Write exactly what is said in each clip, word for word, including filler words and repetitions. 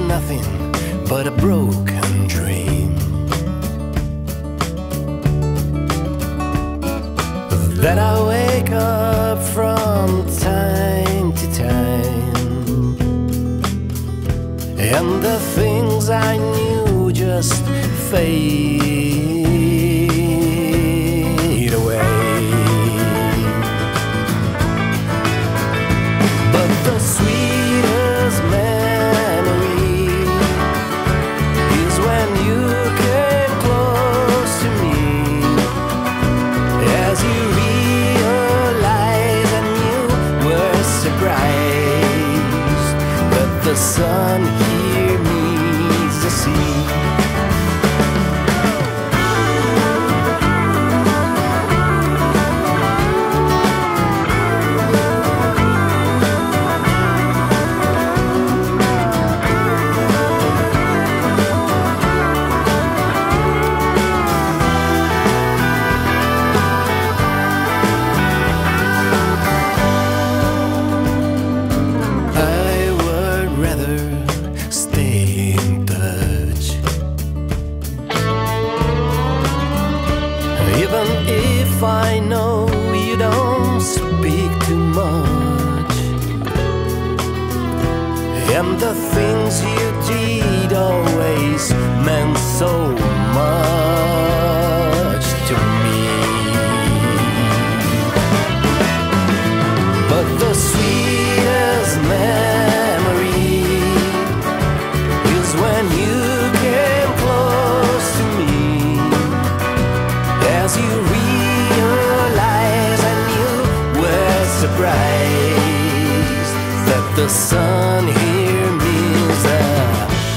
nothing but a broken dream that I wake up from time to time, and the things I knew just fade away. But the sweetest memory is when you came close to me, as you realize and you were surprised that the sun here meets the sea. Even if I know you don't speak too much, and the things you did always meant so much to me. But the sweetest memory is when you came close to me, as you realize and you were surprised that the sun here means that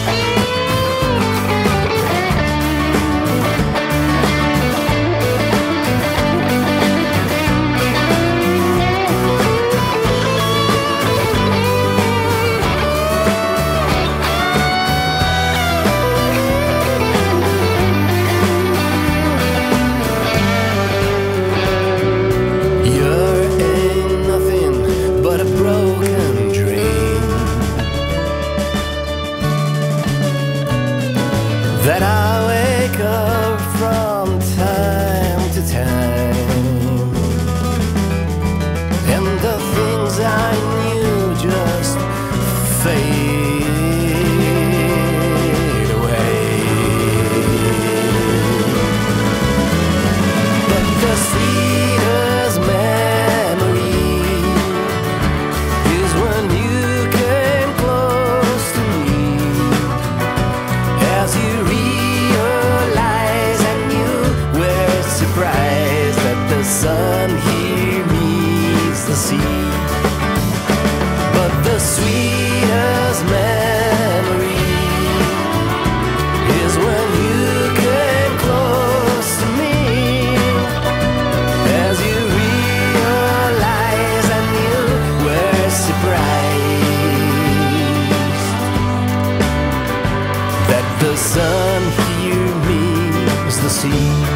that I wake up from time to time, and the things I knew just fade away. But the sweetest memory is when you came close to me, as you surprised that the sun here meets the sea. But the sweetest memory is when you came close to me, as you realize and you were surprised that the sun here meets the sea.